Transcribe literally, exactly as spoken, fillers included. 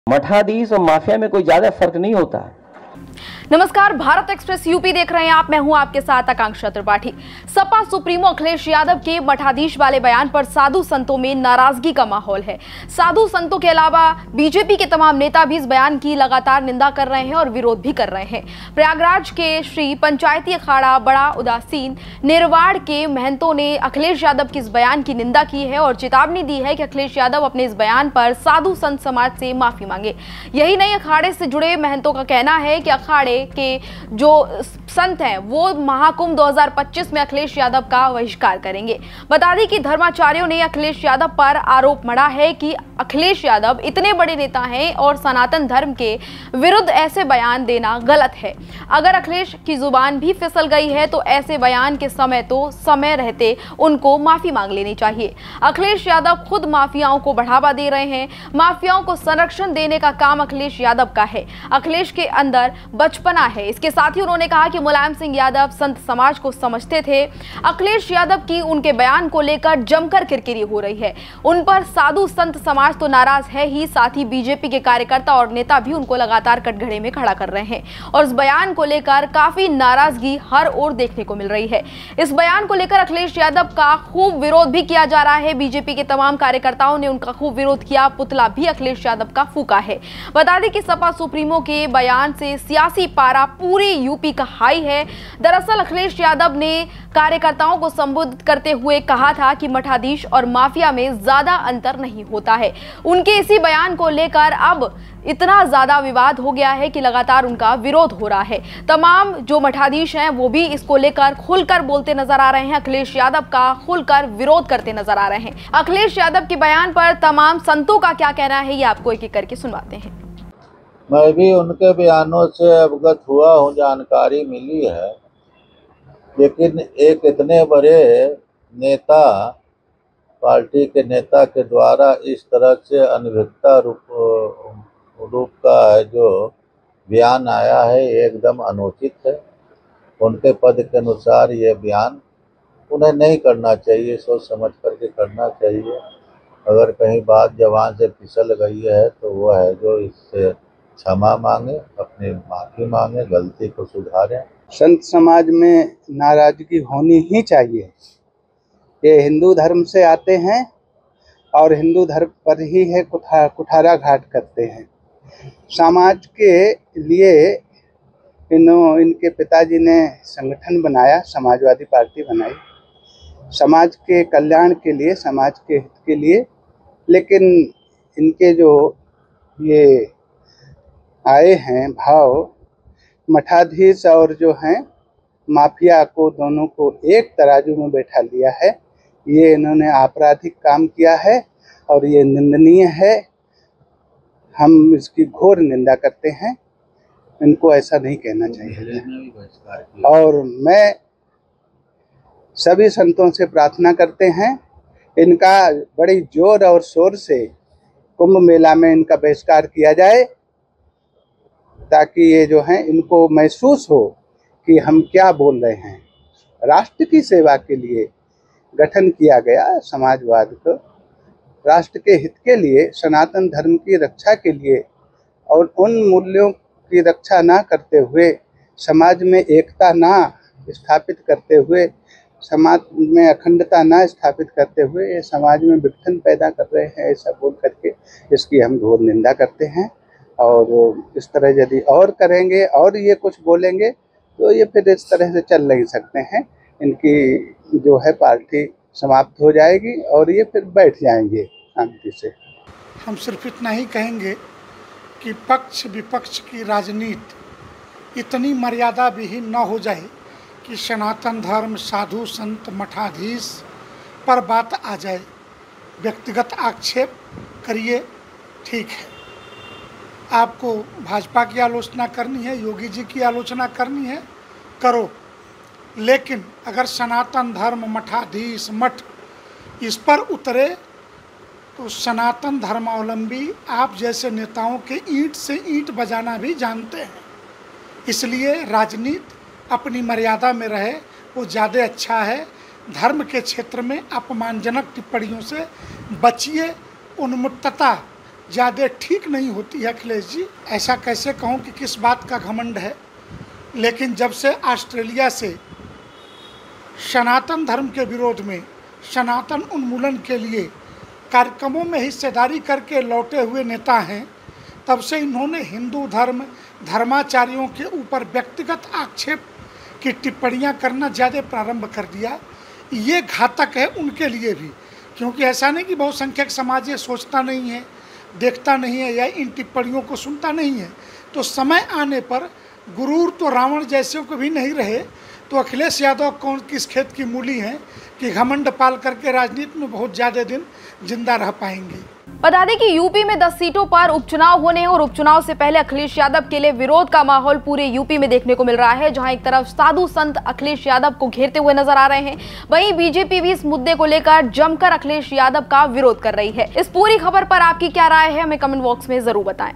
मठाधीश और माफिया में कोई ज्यादा फर्क नहीं होता। नमस्कार, भारत एक्सप्रेस यूपी देख रहे हैं आप। मैं हूं आपके साथ आकांक्षा त्रिपाठी। सपा सुप्रीमो अखिलेश यादव के मठाधीश वाले बयान पर साधु संतों में नाराजगी का माहौल है। साधु संतों के अलावा बीजेपी के तमाम नेता भी इस बयान की लगातार निंदा कर रहे हैं और विरोध भी कर रहे हैं। प्रयागराज के श्री पंचायती अखाड़ा बड़ा उदासीन निर्वाड़ के महंतों ने अखिलेश यादव के इस बयान की निंदा की है और चेतावनी दी है कि अखिलेश यादव अपने इस बयान पर साधु संत समाज से माफी मांगे। यही नहीं, अखाड़े से जुड़े महंतों का कहना है कि अखाड़े के जो संत हैं वो महाकुंभ दो हज़ार पच्चीस में अखिलेश यादव का बहिष्कार करेंगे। बता दें कि धर्माचार्यों ने अखिलेश यादव पर आरोप मढ़ा है कि अखिलेश यादव इतने बड़े नेता हैं और सनातन धर्म के विरुद्ध ऐसे बयान देना गलत है। अगर अखिलेश की जुबान भी फिसल गई है तो ऐसे बयान के समय तो समय रहते उनको माफी मांग लेनी चाहिए। अखिलेश यादव खुद माफियाओं को बढ़ावा दे रहे हैं। माफियाओं को संरक्षण देने का काम अखिलेश यादव का है। अखिलेश के अंदर बचपना है। इसके साथ ही उन्होंने कहा कि मुलायम सिंह यादव संत समाज को समझते थे। अखिलेश यादव की उनके बयान को लेकर जमकर किरकिरी हो रही है। उन पर साधु संत समाज तो नाराज है ही, साथ ही बीजेपी के कार्यकर्ता और नेता भी उनको लगातार कटघरे में खड़ा कर रहे हैं और इस बयान को लेकर काफी नाराजगी हर ओर देखने को मिल रही है। इस बयान को लेकर अखिलेश यादव का खूब विरोध भी किया जा रहा है। बीजेपी के तमाम कार्यकर्ताओं ने उनका खूब विरोध किया। पुतला भी अखिलेश यादव का फूका है। बता दें कि सपा सुप्रीमो के बयान से सियासी पारा पूरी यूपी का हाई है। दरअसल अखिलेश यादव ने कार्यकर्ताओं को संबोधित करते हुए कहा था कि मठाधीश और माफिया में ज्यादा अंतर नहीं होता है। उनके इसी बयान को लेकर अब इतना ज्यादा विवाद हो गया है कि लगातार उनका विरोध हो रहा है। तमाम जो मठाधीश हैं वो भी इसको लेकर खुलकर बोलते नजर आ रहे हैं। अखिलेश यादव का खुलकर विरोध करते नजर आ रहे हैं। अखिलेश यादव के बयान पर तमाम संतों का क्या कहना है, ये आपको एक एक करके सुनवाते हैं। मैं भी उनके बयानों से अवगत हुआ हूँ, जानकारी मिली है, लेकिन एक इतने बड़े नेता, पार्टी के नेता के द्वारा इस तरह से अनभिज्ञता रूप रूप का जो बयान आया है एकदम अनुचित है। उनके पद के अनुसार ये बयान उन्हें नहीं करना चाहिए, सोच समझ करके करना चाहिए। अगर कहीं बात जबान से फिसल गई है तो वो है जो इससे क्षमा मांगे, अपनी माफी मांगे, गलती को सुधारें। संत समाज में नाराजगी होनी ही चाहिए। ये हिंदू धर्म से आते हैं और हिंदू धर्म पर ही है कुठा कुठारा घाट करते हैं। समाज के लिए इन्हों इनके पिताजी ने संगठन बनाया, समाजवादी पार्टी बनाई, समाज के कल्याण के लिए, समाज के हित के लिए। लेकिन इनके जो ये आए हैं भाव, मठाधीश और जो हैं माफिया को, दोनों को एक तराजू में बैठा लिया है। ये इन्होंने आपराधिक काम किया है और ये निंदनीय है। हम इसकी घोर निंदा करते हैं। इनको ऐसा नहीं कहना चाहिए। और मैं सभी संतों से प्रार्थना करते हैं, इनका बड़ी जोर और शोर से कुंभ मेला में इनका बहिष्कार किया जाए, ताकि ये जो हैं इनको महसूस हो कि हम क्या बोल रहे हैं। राष्ट्र की सेवा के लिए गठन किया गया समाजवाद को, राष्ट्र के हित के लिए, सनातन धर्म की रक्षा के लिए, और उन मूल्यों की रक्षा ना करते हुए, समाज में एकता ना स्थापित करते हुए, समाज में अखंडता ना स्थापित करते हुए ये समाज में विघटन पैदा कर रहे हैं, ऐसा बोल करके इसकी हम घोर निंदा करते हैं। और इस तरह यदि और करेंगे और ये कुछ बोलेंगे तो ये फिर इस तरह से चल नहीं सकते हैं। इनकी जो है पार्टी समाप्त हो जाएगी और ये फिर बैठ जाएंगे शांति से। हम सिर्फ इतना ही कहेंगे कि पक्ष विपक्ष की राजनीति इतनी मर्यादा विहीन न हो जाए कि सनातन धर्म, साधु संत, मठाधीश पर बात आ जाए। व्यक्तिगत आक्षेप करिए, ठीक है। आपको भाजपा की आलोचना करनी है, योगी जी की आलोचना करनी है, करो। लेकिन अगर सनातन धर्म, मठाधीश, मठ इस पर उतरे तो सनातन धर्मावलंबी आप जैसे नेताओं के ईंट से ईंट बजाना भी जानते हैं। इसलिए राजनीति अपनी मर्यादा में रहे, वो ज़्यादा अच्छा है। धर्म के क्षेत्र में अपमानजनक टिप्पणियों से बचिए। उन्मत्तता ज़्यादा ठीक नहीं होती है अखिलेश जी। ऐसा कैसे कहूँ कि किस बात का घमंड है, लेकिन जब से ऑस्ट्रेलिया से सनातन धर्म के विरोध में, सनातन उन्मूलन के लिए कार्यक्रमों में हिस्सेदारी करके लौटे हुए नेता हैं, तब से इन्होंने हिंदू धर्म, धर्माचार्यों के ऊपर व्यक्तिगत आक्षेप की टिप्पणियां करना ज़्यादा प्रारंभ कर दिया। ये घातक है उनके लिए भी, क्योंकि ऐसा नहीं कि बहुसंख्यक समाज ये सोचता नहीं है, देखता नहीं है या इन टिप्पणियों को सुनता नहीं है। तो समय आने पर गुरूर तो रावण जैसे को भी नहीं रहे, तो अखिलेश यादव कौन किस खेत की मूली हैं कि घमंड पाल करके राजनीति में बहुत ज़्यादा दिन जिंदा रह पाएंगे। बता दें कि यूपी में दस सीटों पर उपचुनाव होने हैं और उपचुनाव से पहले अखिलेश यादव के लिए विरोध का माहौल पूरे यूपी में देखने को मिल रहा है, जहां एक तरफ साधु संत अखिलेश यादव को घेरते हुए नजर आ रहे हैं, वहीं बीजेपी भी इस मुद्दे को लेकर जमकर अखिलेश यादव का विरोध कर रही है। इस पूरी खबर पर आपकी क्या राय है, हमें कमेंट बॉक्स में जरूर बताएं।